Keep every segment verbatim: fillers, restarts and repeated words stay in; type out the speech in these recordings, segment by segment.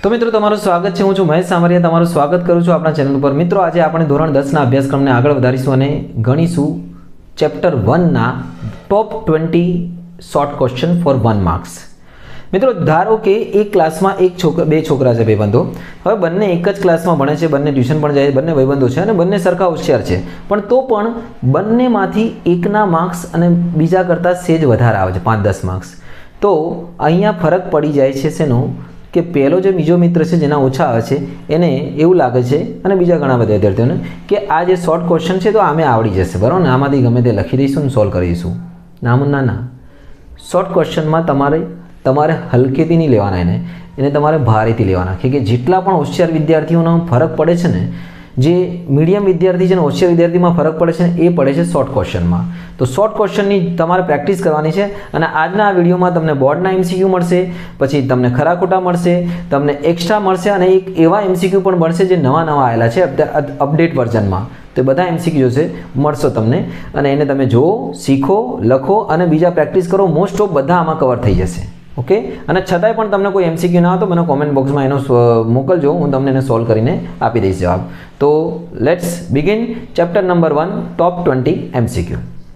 तो मित्रों तमाરું स्वागत है। हूँ छुं महेश सामरिया तमाરું स्वागत करूँ छुं अपना चेनल पर। मित्रों आज આપણે ધોરણ દસ ના અભ્યાસક્રમને આગળ વધારીશું અને ગણીશું ચેપ્ટર वन ના top twenty short question four one marks. મિત્રો ધારો કે એક ક્લાસમાં એક છોકરા બે છોકરા છે ભાઈબંધો। હવે બંને એક જ ક્લાસમાં ભણે છે, બંને ટ્યુશન પણ જાય છે, બંને ભાઈબંધો છે અને બંને સરખા હોશિયાર છે, પણ તો પણ બંનેમાંથી એકના માર્ક્સ અને બીજા કરતાં સેજ વધારે આવે છે, પાંચ દસ માર્ક્સ। તો અહીંયા ફરક પડી જાય છે શેનો કે પહેલો જે બીજો મિત્ર છે જેના ઓછા આવે છે એને એવું લાગે છે અને બીજા ઘણા બધા વિદ્યાર્થીઓને કે આ જે શોર્ટ ક્વેશ્ચન છે તો આમે આવડી જશે, બરાબર ને, આમાંથી ગમે તે લખી દઈશું ને સોલ્વ કરી દઈશું। નામ ના ના શોર્ટ ક્વેશ્ચનમાં તમારે તમારે હલકેથી નહીં લેવાના, એને એને તમારે ભારેથી લેવાના। કે જેટલા પણ હોશિયાર વિદ્યાર્થીઓનો ફરક પડે છે ને, જે મીડિયમ વિદ્યાર્થી છે ને હોશિયાર વિદ્યાર્થીમાં ફરક પડે છે ને એ પડે છે શોર્ટ ક્વેશ્ચનમાં। તો શોર્ટ ક્વેશ્ચનની તમારે પ્રેક્ટિસ કરવાની છે અને આજના આ વિડીયોમાં તમને બોર્ડના એમસીક્યુ મળશે, પછી તમને ખરા ખોટા મળશે, તમને એક્સ્ટ્રા મળશે અને એક એવા એમસીક્યુ પણ મળશે જે નવા નવા આવેલા છે અપડેટ વર્ઝનમાં। તો બધા એમસીક્યુ છે મળશે તમને અને એને તમે જુઓ, શીખો, લખો અને બીજા પ્રેક્ટિસ કરો। મોસ્ટ ઓફ બધા આમાં કવર થઈ જશે, ઓકે। અને છતાંય પણ તમને કોઈ એમસીક્યુ ના આવે તો મને કોમેન્ટ બોક્સમાં એનો મોકલજો, હું તમને એને સોલ્વ કરીને આપી દઈશ જવાબ। તો let's begin chapter number one top twenty MCQ.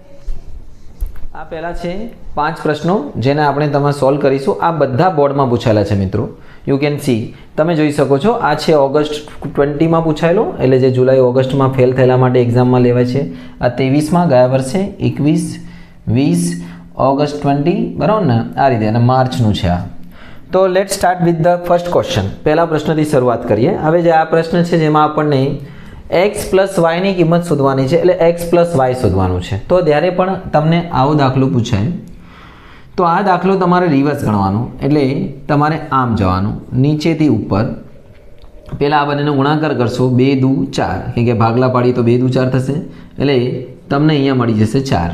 આ પહેલા છે પાંચ પ્રશ્નો જેને આપણે તમે સોલ્વ કરીશું। આ બધા બોર્ડમાં પૂછાયેલા છે મિત્રો, યુ કેન સી, તમે જોઈ શકો છો। આ છે ઓગસ્ટ ટ્વેન્ટીમાં પૂછાયેલો, એટલે જે જુલાઈ ઓગસ્ટમાં ફેલ થયેલા માટે એક્ઝામમાં લેવાય છે। આ ત્રેવીસમાં ગયા વર્ષે એકવીસ વીસ ઓગસ્ટ ट्वेंटी, બરાબર ને, આ રીતે, અને માર્ચનું છે આ। તો let start with the first question. પહેલા પ્રશ્નથી શરૂઆત કરીએ। હવે જે આ પ્રશ્ન છે જેમાં આપણને એક્સ પ્લસ વાયની કિંમત શોધવાની છે, એટલે એક્સ પ્લસ વાય શોધવાનું છે। તો જ્યારે પણ તમને આવો દાખલો પૂછાય તો આ દાખલો તમારે રિવર્સ ગણવાનો, એટલે તમારે આમ જવાનું નીચેથી ઉપર। પહેલાં આ બંનેનો ગુણાકાર કરશો, બે દુ ચાર, કેમ કે ભાગલા પાડીએ તો બે દુ ચાર થશે, એટલે તમને અહીંયા મળી જશે ચાર,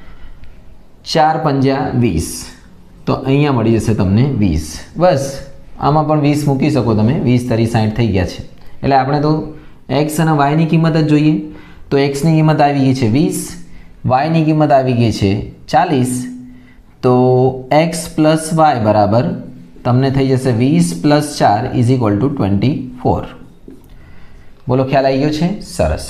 ચાર પંજા વીસ, તો અહીંયા મળી જશે તમને વીસ। બસ આમાં પણ વીસ મૂકી શકો તમે, વીસ તરી સાઠ થઈ ગયા છે। એટલે આપણે તો એક્સ અને વાયની કિંમત જ જોઈએ। તો એક્સની કિંમત આવી ગઈ છે વીસ, વાયની કિંમત આવી ગઈ છે ચાલીસ, તો એક્સ પ્લસ વાય બરાબર તમને થઈ જશે વીસ પ્લસ ચાર is equal to twenty four. બોલો ખ્યાલ આવી ગયો છે? સરસ।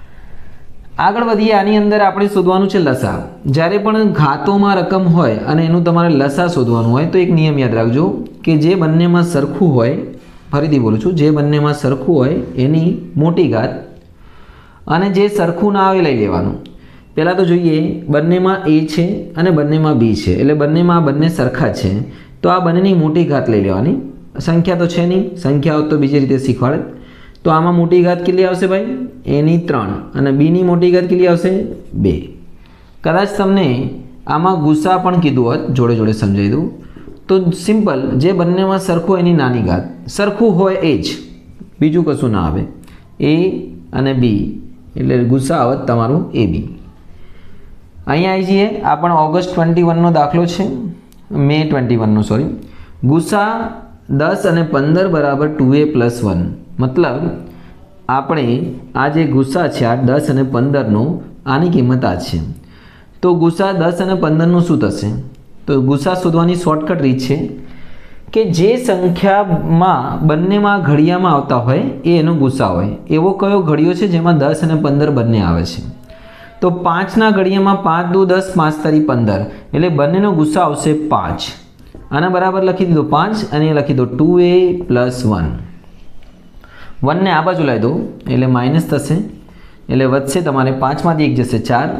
આગળ વધીએ। આની અંદર આપણે શોધવાનું છે લસા। જ્યારે પણ ઘાતોમાં રકમ હોય અને એનું તમારે લસા શોધવાનું હોય તો એક નિયમ યાદ રાખજો કે જે બંનેમાં સરખું હોય, ફરીથી બોલું છું, જે બંનેમાં સરખું હોય એની મોટી ઘાત અને જે સરખું ના આવે લઈ લેવાનું। પહેલાં તો જોઈએ, બંનેમાં એ છે અને બંનેમાં બી છે, એટલે બંનેમાં બંને સરખા છે, તો આ બંનેની મોટી ઘાત લઈ લેવાની। સંખ્યા તો છે નહીં, સંખ્યા હોત તો બીજી રીતે શીખવાડે। તો આમાં મોટી ઘાત કેટલી આવશે ભાઈ? એની ત્રણ, અને બીની મોટી ઘાત કેટલી આવશે? બે। કદાચ તમને આમાં ગુસ્સા પણ કીધું હોત, જોડે જોડે સમજાવી દઉં તો સિમ્પલ, જે બંનેમાં સરખું એની નાની ઘાત, સરખું હોય એ જ, બીજું કશું ના આવે, એ અને બી, એટલે ગુસ્સા આવત તમારું એ બી। અહીંયા આવી જઈએ, આ પણ ઓગસ્ટ ટ્વેન્ટી વનનો દાખલો છે, મે ટ્વેન્ટી વનનો સોરી। ગુસ્સા દસ અને પંદર બરાબર ટુ એ પ્લસ વન, મતલબ આપણે આ જે ગુસ્સા છે આ દસ અને પંદરનો, આની કિંમત આ છે। તો ગુસ્સા દસ અને પંદરનું શું થશે? તો ગુસ્સા શોધવાની શોર્ટકટ રીત છે કે જે સંખ્યામાં બંનેમાં ઘડિયામાં આવતા હોય એ એનો ગુસ્સા હોય। એવો કયો ઘડિયો છે જેમાં દસ અને પંદર બંને આવે છે? તો પાંચના ઘડિયામાં પાંચ દુ દસ, પાંચ તરી પંદર, એટલે બંનેનો ગુસ્સા આવશે પાંચ। આના બરાબર લખી દીધો પાંચ અને લખી દો ટુ એ પ્લસ વન। વનને આ બાજુ લાવી દો એટલે માઇનસ થશે, એટલે વધશે તમારે પાંચમાંથી એક જશે ચાર,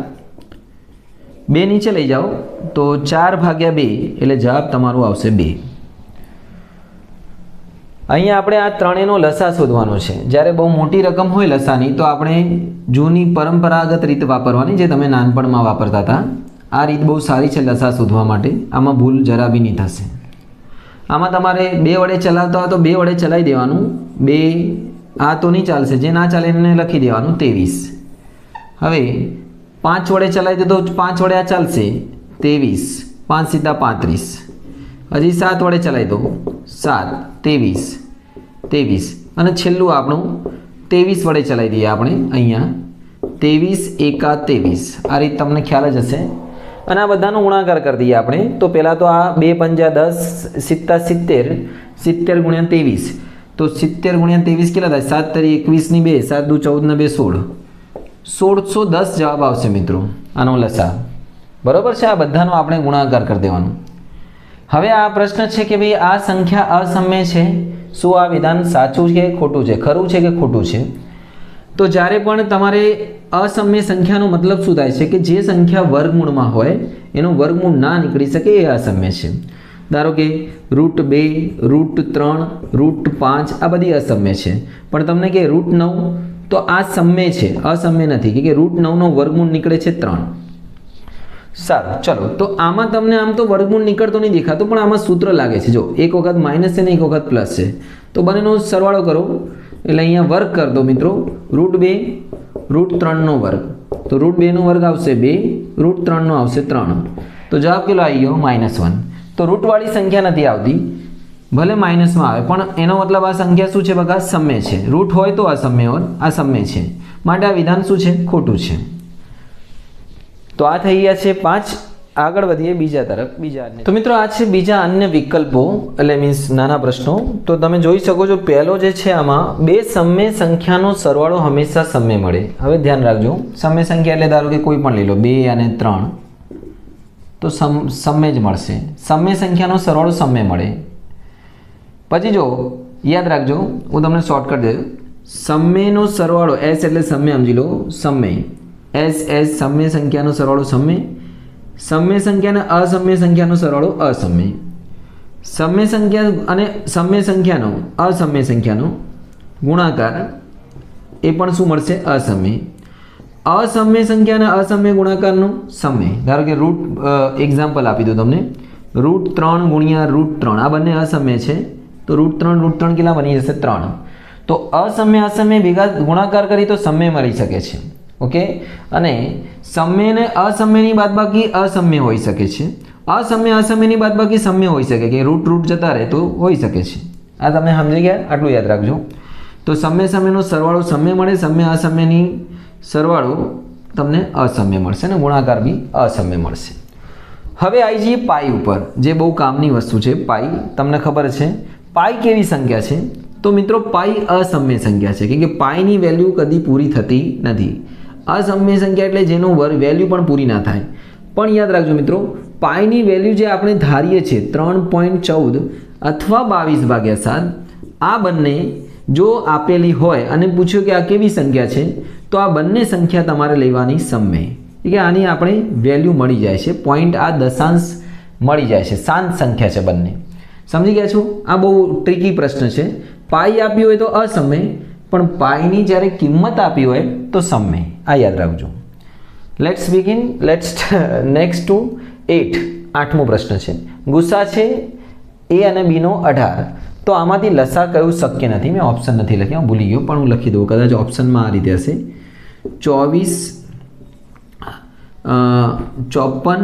બે નીચે લઈ જાઓ તો ચાર ભાગ્યા બે, એટલે જવાબ તમારું આવશે બે। અહીંયા આપણે આ ત્રણેયનો લસા શોધવાનો છે। જ્યારે બહુ મોટી રકમ હોય લસાની તો આપણે જૂની પરંપરાગત રીત વાપરવાની, જે તમે નાનપણમાં વાપરતા હતા। આ રીત બહુ સારી છે લસા શોધવા માટે, આમાં ભૂલ જરા બી નહીં થશે। આમાં તમારે બે વડે ચલાવતા હોય તો બે વડે ચલાવી દેવાનું, બે આ તો નહીં ચાલશે, જે ના ચાલે એને લખી દેવાનું ત્રેવીસ। હવે પાંચ વડે ચલાવી દે તો પાંચ વડે આ ચાલશે, ત્રેવીસ, પાંચ સીધા પાંત્રીસ। હજી સાત વડે ચલાવી દો, સાત, ત્રેવીસ, ત્રેવીસ, અને છેલ્લું આપણું ત્રેવીસ વડે ચલાવી દઈએ આપણે અહીંયા, ત્રેવીસ એકા ત્રેવીસ। આ રીત તમને ખ્યાલ જ હશે। અને આ બધાનો ગુણાકાર કરી દઈએ આપણે। તો પહેલાં તો આ બે પંજા દસ, સિત્તા સિત્તેર, સિત્તેર ગુણ્યા ત્રેવીસ, तो सित्तेर गुण્યા तेवीस કેટલા થાય? सात तरी एकवीस ની બે, सात दू चौदह ને બે सोल, सोलसो दस जवाब आवशे मित्रों आनो लसा। बराबर है? आ बधानो आपणे गुणाकार कर देवानुं। हवे आ प्रश्न है कि भाई आ संख्या असम्य है, शुं आ विधान साचुं छे खोटुं छे, खरुं छे के खोटुं छे? तो ज्यारे पण तमारे असम्य संख्यानो मतलब शुं थाय छे कि जे संख्या वर्गमूळमां होय एनो वर्गमूळ ना निकળી શકે એ असम्य छे। धारो के रूट बे, रूट त्रण, रूट पांच आ बधी असम्य छे, पण तमने के रूट नौ तो आ सम्य छे, असम्य नथी, कि रूट नौ नो वर्गमूळ निकळे छे त्रण। सारू चलो, तो आमा तमने आम तो वर्गमूळ निकळतो नहीं देखातो, पण आमा सूत्र लागे छे। जो एक वखत माइनस है ने एक वखत प्लस है, तो बनेनो सरवाळो करो એટલે અહીંયા વર્ગ कर दो मित्रों। रूट बे रूट त्रण नो वर्ग, तो रूट बे नो वर्ग आवशे बे, रूट त्रण नो आवशे त्रण, तो जवाब केटलो आई गयो? Minus one. तो रूटवाળી संख्या नहीं आवती, भले माइनस में आवे पण एनो मतलब आ संख्या शुं छे बघा? सम्य छे। रूट होय तो असम्य होय, आ सम्य छे, माटे आ विधान शुं छे? खोटुं छे। तो आ थई गया छे पांच। आगळ वधीए बीजा तरफ। बीजा तो मित्रों आ छे बीजा अन्य विकल्पो એટલે मीन्स नाना प्रश्नों। तो तमे जोई शको छो पहेलो जे छे आमां बे सम्य संख्यानो सरवाळो हमेशा सम्य मळे। हवे ध्यान राखजो, सम्य संख्या એટલે धारो के कोई पण लई लो बे अने त्रण, तो सम सम्य ज मळशे। सम्य संख्यानो सरवाळो सम्य मळे। पछी जो याद राखजो, हूँ तमने शॉर्टकट दे, सम्यनो सरवाळो एस એટલે सम्य समझी लो, सम्य एस एस सम्य संख्यानो सरवाळो सम्य, सम्य संख्या ने असम्य संख्यानो सरवाळो असम्य, सम्य संख्या अने सम्य संख्यानो असम्य संख्यानो गुणाकार ए पण शुं मळशे? असम्य। असम्य संख्या ने असम्य गुणाकारनो सम्य। धारो के रूट एक्जाम्पल आपी दो तमने, रूट त्रण गुणिया रूट त्रण, आ बंने असम्य छे, तो रूट त्रण रूट त्रण केटला बनी जशे? त्रण। तो असम्य असम्य भेगा गुणाकार करी तो सम्य मळी शके छे। ओके, अने सम्य ने असम्य नी बादबाकी असम्य होई शके छे, असम्य असम्य नी बादबाकी सम्य होई शके के रूट रूट जता रहे तो होई शके छे। आ तमे समजी गया? आटલું याद राखजो। तो सम्य सम्य नो सरवाळो सम्य मळे, सम्य असम्य नी सरवाळो तमने असम्य मळशे ने गुणाकार बी असम्य मळशे। हवे आई जईए पाई उपर, जे बहु कामनी वस्तु छे। पाई तमने खबर छे पाई केवी संख्या छे? तो मित्रों पाई असम्य संख्या छे, केम के पाई नी वेल्यू कदी पूरी थती नथी। असम्य संख्या एटले जेनो वेल्यू पण पूरी ना थाय। पण याद राखजो मित्रों, पाई नी वेल्यू जे आपणे धारीए छे त्रण पॉइंट चौद अथवा बावीस भाग्या सात, आ बंने जो आपेली होय अने पूछ्यो कि आ केवी संख्या छे, तो आ बंने संख्या तमारे लेवानी सम्य, कि आनी आपणे वेल्यू मळी जाय छे। पॉइंट आ दशांश मळी जाय छे, शांत संख्या छे बंने। समझी गया छो? आ बहु ट्रिकी प्रश्न छे। पाई आपी होय तो असम्य, पण पाईनी ज्यारे किंमत आपी होय तो सम्य। आ याद राखजो। Let's begin. Let's next to eight. आठमो प्रश्न है। गुस्सा है ए अने बी नो अठार, तो आमांथी लसा कयुं शक्य नहीं? मैं ऑप्शन नहीं लख्या, भूली गयो, पण हूँ लखी दूँ कदाच ऑप्शन में आ रीते हशे। चौवीस चौपन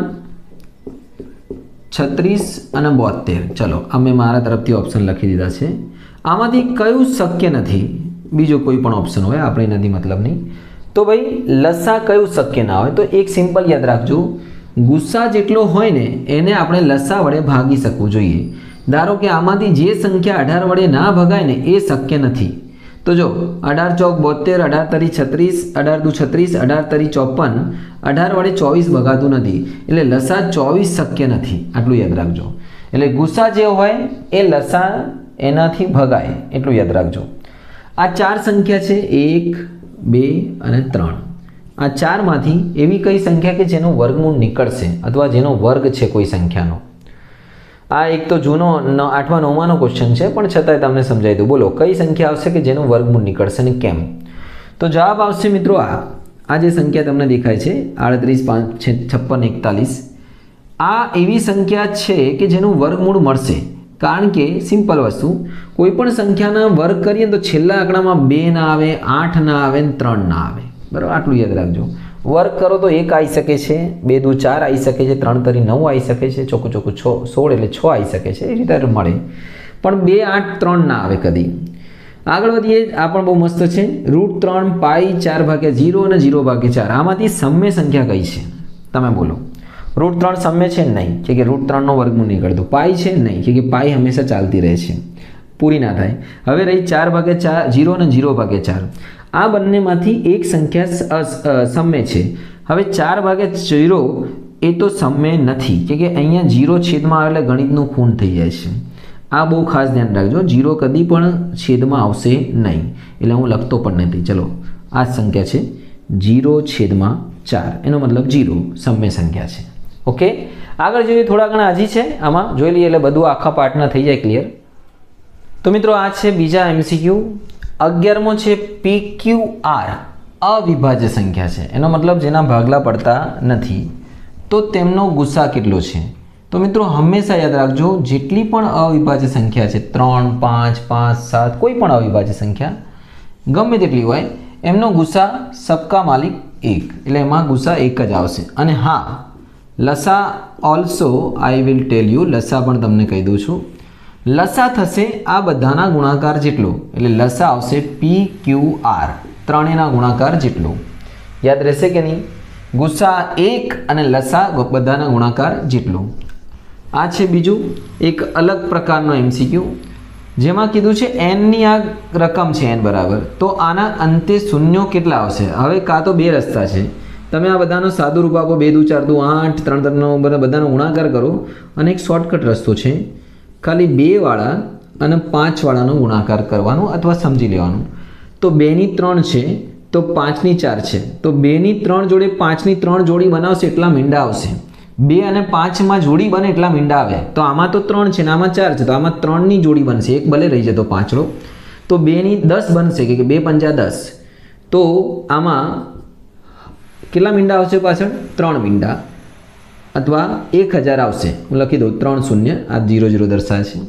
छत्रीस अने बोतेर। चलो अमे मारा तरफथी ऑप्शन लखी दीधा छे। आमांथी कयुं शक्य नहीं? बीजो कोई पण ऑप्शन होय, आपणे नथी मतलब नहीं। तो भाई लसा कयुं शक्य ना होय? तो एक सिंपल याद राखजो, गुस्सा जेटलो होय ने एने आपणे लसा वडे भागी शकवुं जोईए। धारो के आमांथी जे संख्या अठार वडे ना भगाय ने ए शक्य नहीं। तो जो अठार चौक बोतेर, अठार तरी छत्रीस, अठार दू छत्रीस, अठार तरी चौपन, अठार वडे चौवीस भगातुं नथी, एटले लसा चौवीस शक्य नहीं। आटलुं याद राखजो। एटले गुस्सा जे होय ए लसा एनाथी भगाय, एटलुं याद राखजो। आ चार संख्या छे, एक बे अने त्रण। आ चार मांथी एवी कई संख्या के जेनो वर्गमूळ निकळशे अथवा जेनो वर्ग छे कोई संख्यानो? आ एक तो जूनो आठमा नवमानो क्वेश्चन है, पण छतांय तमने समजाई दूं। बोलो कई संख्या आवशे के जेनो वर्गमूळ निकळशे ने केम? तो जवाब आवशे मित्रों आ आ जे संख्या तमने देखाय छे आड़तरीस पांच छप्पन एकतालीस, आ एवी संख्या छे के जेनो वर्गमूळ मळशे। कारण के सिंपल वस्तु, कोईपण संख्याना वर्ग करीए तो छेल्ला आंकड़ामां बे ना आवे, आठ ना आवे, त्रण ना आवे। बराबर, आटलुं याद राखजो। वर्ग करो तो एक आई सके छे, बे दू चार आई सके छे, त्रण तरी नव आई सके छे, चोकू चोकू छो सोळ एटले छ आई सके छे, ए रीते मळे। पण बे आठ त्रण ना आवे कदी। आगळ वधीए। आ पण बहु मस्त छे। रूट त्रण पाई चार भाग्या जीरो अने जीरो भाग्या चार, आमांथी सम्य संख्या कई छे? तमे बोलो। रूट त्रण सम्य छे? नहीं, क्योंकि रूट त्रण नो वर्गमूळ नहीं करतो। पाई छे? नहीं, क्योंकि पाई हमेशा चालती रहे छे। પૂરી ના થાય. હવે રહી ચાર ભાગે ચાર જીરો અને જીરો ભાગે ચાર. આ બંનેમાંથી એક સંખ્યા સમય છે. હવે ચાર ભાગે જીરો એ તો સમય નથી કે કે અહીંયા જીરો છેદમાં આવે એટલે ગણિતનું ખૂન થઈ જાય છે. આ બહુ ખાસ ધ્યાન રાખજો, જીરો કદી પણ છેદમાં આવશે નહીં, એટલે હું લખતો પણ નથી. ચલો આ સંખ્યા છે જીરો છેદમાં ચાર, એનો મતલબ જીરો સમય સંખ્યા છે. ઓકે, આગળ જોઈએ થોડા ઘણા હજી છે આમાં જોઈ લઈએ એટલે બધું આખા પાર્ટના થઈ જાય ક્લિયર. તો મિત્રો આ છે બીજા એમસીક્યુ. અગિયારમો છે પી ક્યુ આર અવિભાજ્ય સંખ્યા છે, એનો મતલબ જેના ભાગલા પડતા નથી, તો તેમનો ગુસા કેટલો છે? તો મિત્રો હંમેશા યાદ રાખજો, જેટલી પણ અવિભાજ્ય સંખ્યા છે ત્રણ પાંચ પાંચ સાત કોઈ પણ અવિભાજ્ય સંખ્યા ગમે તેટલી હોય એમનો ગુસા સબકા માલિક એક, એટલે એમાં ગુસા એક જ આવશે. અને હા, લસા also I will tell you, લસા પણ તમને કહી દઉં છું. લસા થશે આ બધાના ગુણાકાર જેટલો, એટલે લસા આવશે પી ક્યુ આર ત્રણેયના ગુણાકાર જેટલો. યાદ રહેશે કે નહીં? ગુસા એક અને લસા બધાના ગુણાકાર જેટલો. આ છે બીજું એક અલગ પ્રકારનો એમસીક્યુ, જેમાં કીધું છે એનની આ રકમ છે એન બરાબર, તો આના અંતે શૂન્યો કેટલા આવશે? હવે કાં તો બે રસ્તા છે, તમે આ બધાનો સાદું રૂપ આપો, બે દુ ચાર દુ આઠ, ત્રણ ત્રણ નવ બધાનો ગુણાકાર કરો, અને એક શોર્ટકટ રસ્તો છે ખાલી બે વાળા અને પાંચ વાળાનો ગુણાકાર કરવાનો અથવા સમજી લેવાનું. તો બેની ત્રણ છે તો પાંચની ચાર છે, તો બેની ત્રણ જોડે પાંચની ત્રણ જોડી બનાવશે એટલા મીંડા આવશે. બે અને પાંચમાં જોડી બને એટલા મીંડા આવે. તો આમાં તો ત્રણ છે ને આમાં ચાર છે, તો આમાં ત્રણની જોડી બનશે, એક ભલે રહી જતો પાંચડો, તો બેની દસ બનશે કે બે પંચા દસ. તો આમાં કેટલા મીંડા આવશે પાછળ? ત્રણ મીંડા, અથવા એક હજાર આવશે. હું લખી દઉં ત્રણ શૂન્ય, આ જીરો જીરો દર્શાવે છે.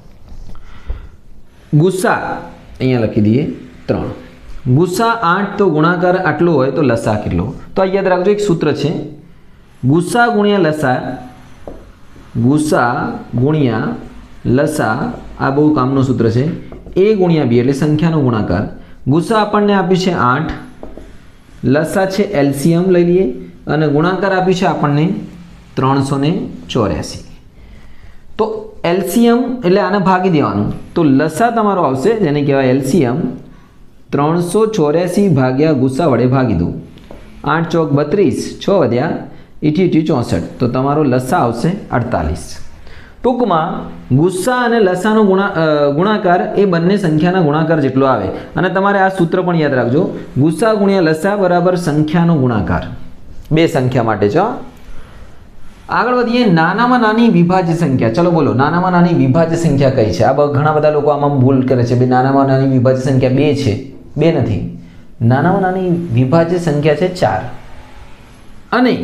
ગુસ્સા અહીંયા લખી દઈએ ત્રણ. ગુસ્સા આઠ તો ગુણાકાર આટલો હોય તો લસા કેટલો? તો આ યાદ રાખજો, એક સૂત્ર છે ગુસ્સા ગુણ્યા લસા, ગુસ્સા ગુણ્યા લસા, આ બહુ કામનું સૂત્ર છે. એ ગુણ્યા બી એટલે સંખ્યાનો ગુણાકાર. ગુસ્સા આપણને આપ્યું છે આઠ, લસા છે એલસીએમ લઈ લઈએ, અને ગુણાકાર આપ્યું છે આપણને ત્રણસો ને ચોર્યાસી. તો એલસીએમ એટલે આને ભાગી દેવાનું, તો લસા તમારો આવશે જેને કહેવાય એલસીએમ, ત્રણસો ચોર્યાસી ભાગ્યા ગુસ્સા વડે ભાગી દો. આઠ ચોક બત્રીસ, છ વધ્યા ઇઠી ઇઠી ચોસઠ, તો તમારો લસા આવશે અડતાલીસ. ટૂંકમાં ગુસ્સા અને લસાનો ગુણા ગુણાકાર એ બંને સંખ્યાના ગુણાકાર જેટલો આવે. અને તમારે આ સૂત્ર પણ યાદ રાખજો, ગુસ્સા ગુણ્યા લસા બરાબર સંખ્યાનો ગુણાકાર, બે સંખ્યા માટે છે. આગળ વધીએ, નાનામાં નાની વિભાજ્ય સંખ્યા. ચલો બોલો, નાનામાં નાની વિભાજ્ય સંખ્યા કઈ છે? આ ઘણા બધા લોકો આમાં ભૂલ કરે છે, ભાઈ નાનામાં નાની વિભાજ્ય સંખ્યા બે છે. બે નથી, નાનામાં નાની વિભાજ્ય સંખ્યા છે ચાર. અને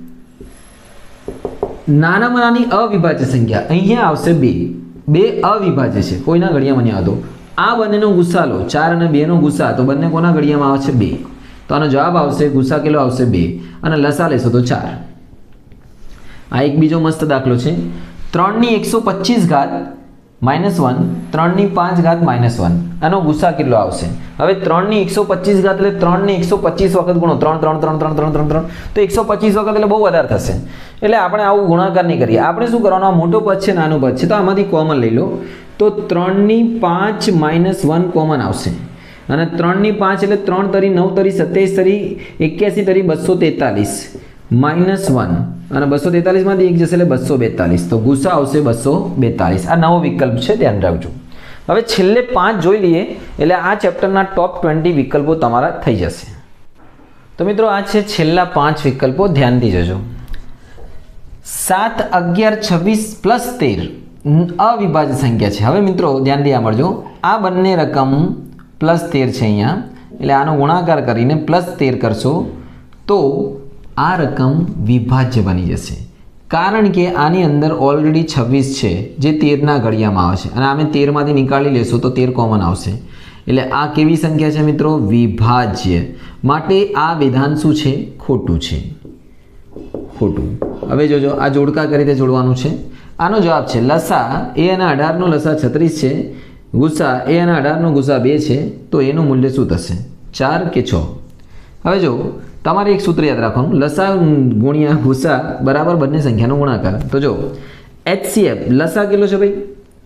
નાનામાં નાની અવિભાજ્ય સંખ્યા અહીંયા આવશે બે. બે અવિભાજ્ય છે, કોઈના ઘડિયામાં નહીં આવતો. આ બંનેનો ગુસ્સા લો, ચાર અને બે નો ગુસ્સા, તો બંને કોના ઘડિયામાં આવે છે? બે. તો આનો જવાબ આવશે ગુસ્સા કેટલો આવશે? બે. અને લસા લેશો તો ચાર. આ એક બીજો મસ્ત દાખલો છે, ત્રણની એકસો પચીસ ઘાત માઇનસ વન, ત્રણની પાંચ ઘાત માઇનસ વન, આનો ગુસ્સા કેટલો આવશે? હવે ત્રણની એકસો પચીસ ઘાત એટલે ત્રણની એકસો પચીસ વખત ગુણો, ત્રણ ત્રણ ત્રણ ત્રણ ત્રણ ત્રણ ત્રણ, તો એકસો પચીસ વખત એટલે બહુ વધારે થશે. એટલે આપણે આવું ગુણાકાર નહીં કરીએ. આપણે શું કરવાનું? આ મોટો પદ છે નાનું પદ છે, તો આમાંથી કોમન લઈ લો, તો ત્રણની પાંચ માઇનસ વન કોમન આવશે. અને ત્રણની પાંચ એટલે ત્રણ તરી નવ તરી સત્યાવીસ તરી એક્યાસી તરી બસો તેતાલીસ માઇનસ વન, અને બસો તેતાલીસમાંથી એક જશે એટલે બસો બેતાલીસ, તો ગુસ્સા આવશે બસો બેતાલીસ. આ નવો વિકલ્પ છે, ધ્યાન રાખજો. હવે છેલ્લે પાંચ જોઈ લઈએ એટલે આ ચેપ્ટરના ટોપ ટ્વેન્ટી વિકલ્પો તમારા થઈ જશે. તો મિત્રો આ છે છેલ્લા પાંચ વિકલ્પો, ધ્યાનથી જજો. સાત અગિયાર છવ્વીસ પ્લસ તેર અવિભાજ્ય સંખ્યા છે. હવે મિત્રો ધ્યાનથી સાંભળજો, આ બંને રકમ પ્લસ તેર છે અહીંયા, એટલે આનો ગુણાકાર કરીને પ્લસ તેર કરશો તો આ રકમ વિભાજ્ય બની જશે. કારણ કે આની અંદર ઓલરેડી છવ્વીસ છે જે તેરના ઘડિયામાં આવે છે, અને અમે તેરમાંથી નીકાળી લેશું તો તેર કોમન આવશે. એટલે આ કેવી સંખ્યા છે મિત્રો? વિભાજ્ય. માટે આ વિધાન શું છે? ખોટું છે, ખોટું. હવે જોજો, આ જોડકા કરી રીતે જોડવાનું છે. આનો જવાબ છે લસા એ અને અઢારનો લસા છત્રીસ છે, ગુસ્સા એ અને અઢારનો ગુસ્સા બે છે, તો એનું મૂલ્ય શું થશે? ચાર કે છ? હવે જો તમારે એક સૂત્ર યાદ રાખવાનું, લસા ગુણ્યા ગુસ્સા બરાબર બંને સંખ્યાનો ગુણાકાર. તો જો એચસીએફ લસા કેટલો છે ભાઈ?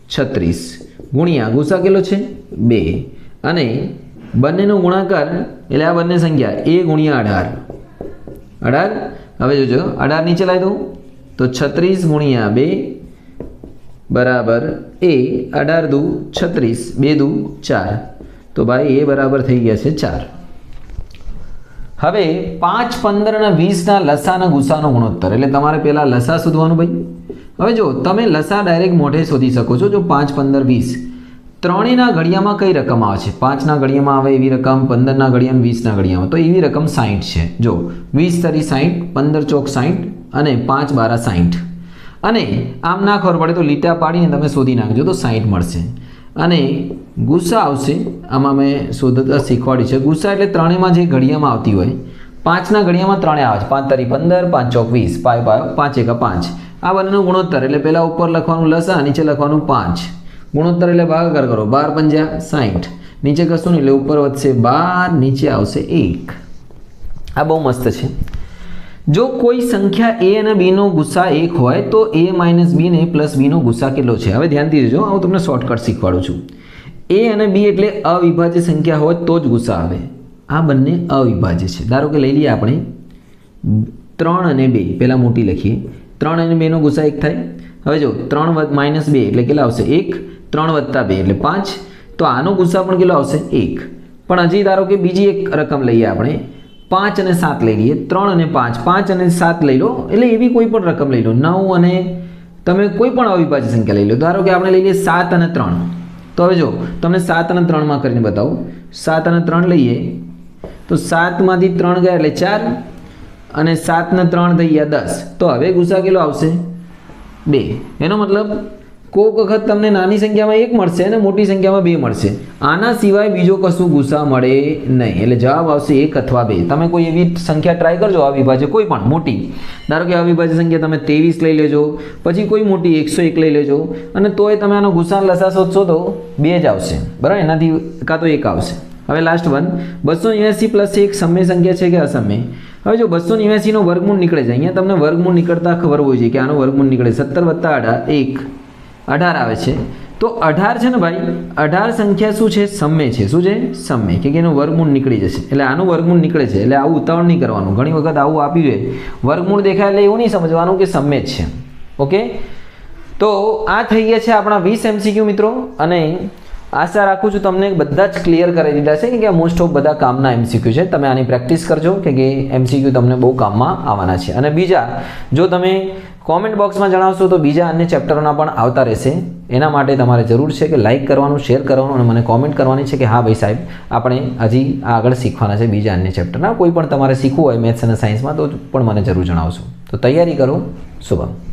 छत्रीस गुणिया गुसा केटलो छे बे अने बंनेनो गुणाकार एटले आ बंने संख्या ए गुणिया अठार अठार हवे जोजो अठार नीचे लावी दऊं तो छत्रीस गुणिया बे बराबर ए अठार दू छत्रीस बे दू चार तो भाई ए बराबर थई गया छे चार। हवे पांच पंदर ने वीस ना लसाना गुसानो गुणोत्तर एटले तमारे पहेला लसा शोधवानुं भाई। हवे जो तमे लसा डायरेक्ट मोढे शोधी शको छो। जो पांच पंदर वीस त्रणेयना घड़ियामां कई रकम आवे छे पांच ना घड़ियामां आवे एवी रकम पंदर ना घड़ियामां वीस ना घड़ियामां तो एवी रकम साठ छे। जो वीस तरी साठ पंदर चौक साठ अने पांच बारा साठ अने आम ना खबर पड़े तो लीटा पाड़ीने तमे शोधी नाखजो तो साठ मळशे अने गुस्सा आवशे। आमां मैं शोधता शीखवाड्युं छे गुस्सा एटले त्रणेयमां जे घड़ियामां आवती होय पांच ना घड़ियामां त्रणेय आवे छे पांच तरी पंदर पांच चौक वीस पाय पाय पांच एका पांच आ बंनेनो गुणोत्तर एटले पहेला उपर लखवानुं लसा नीचे लखवानुं पांच गुणोत्तर एटले भागाकार करो बार पंजा साठ नीचे कशुं नहीं एटले उपर वधशे बार नीचे आवशे एक। आ बहु मस्त छे। जो कोई संख्या ए अने बी नो गुस्सा एक होय तो ए माइनस बी ने प्लस बी नो गुस्सा केटलो छे। हवे ध्यानथी जोजो हूँ तमने शॉर्टकट शीखवाडुं छुं। ए अने बी एटले अविभाज्य संख्या होय तो ज गुस्सा आवे। आ बंने अविभाज्य छे। धारो के लई लईए आपणे त्रण अने बे पहेला मोटी लखीए त्रण अने बे नो गुस्सा एक थाय। हवे जो त्रण माइनस बे एटले केटला आवशे एक त्रण वत्ता बे एटले पांच तो आनो गुस्सा पण केटलो आवशे एक। पण हजी धारो के बीजी एक रकम लईए आपणे पांच अने सात लई लीए त्रण अने पांच पांच अने सात लई लो एटले एवी कोई पण रकम लई लो नौ अने तमे कोई पण अविभाज्य संख्या लई लो। धारो के आपणे लई लीए सात अने त्रण तो हवे जो तमने सात अने त्रण मां करीने बतावुं सात अने त्रण लईए तो सात मांथी त्रण गया एटले चार अने सात ने त्रण थई गया दस तो हवे गुस्सा केटलो आवशे बे। एनो मतलब कोक वखत तमने नानी संख्या में एक मळशे अने मोटी संख्या में बे मळशे आना सिवाय बीजो कशुं गुस्सा मळे नहीं एटले जवाब आवशे एक अथवा बे। तमे कोई एवी संख्या ट्राय करजो अविभाज्य कोई पण मोटी धारो के अविभाज्य संख्या तमे तेवीस लई लेजो पछी कोई मोटी एक सौ एक लई लेजो अने तोय तमे आनो गुस्सा लसा शोधशो तो बे ज आवशे बराबर एनाथी कां तो एक आवशे। हवे लास्ट वन बसो नेव्यासी प्लस एक समय संख्या है कि असमय। हवे जो बसो नेव्यासी नो वर्गमूल निकळे छे अहींया तमने वर्गमूल निकळता खबर होवी जोईए कि आनो वर्गमूल निकळे सत्तर वत्ता अठार एक अठार आवे छे तो अठार छे ने भाई अठार संख्या शुं छे समय छे शुं छे समय के एनो वर्गमूल निकળી जशे एटले आनो वर्गमूल निकळे छे एटले आवुं उतावळ नहीं करवानुं। घणी वखत आवुं आपी जोईए वर्गमूल देखाय एटले एवुं नहीं समजवानुं कि समय ज छे। ओके तो आ थई गया छे आपणा वीस एमसीक्यू मित्रों अने आशा राखું છું તમને બધા જ ક્લિયર કરી દીધા છે કે મોસ્ટ ઓફ બધા કામના એમસીક્યુ છે। તમે આની પ્રેક્ટિસ કરજો કે એમસીક્યુ તમને બહુ કામમાં આવવાના છે। અને બીજા જો તમે કોમેન્ટ બોક્સમાં જણાવશો તો બીજા અન્ય ચેપ્ટરોના પણ આવતા રહેશે। એના માટે તમારે જરૂર છે કે લાઇક કરવાનું શેર કરવાનું અને મને કોમેન્ટ કરવાની છે કે હા ભાઈ સાહેબ આપણે હજી આગળ શીખવાના છે બીજા અન્ય ચેપ્ટરના કોઈ પણ તમારે શીખવું હોય મેથ્સ અને સાયન્સમાં તો પણ મને જરૂર જણાવશો। તો તૈયારી કરો। શુભમ।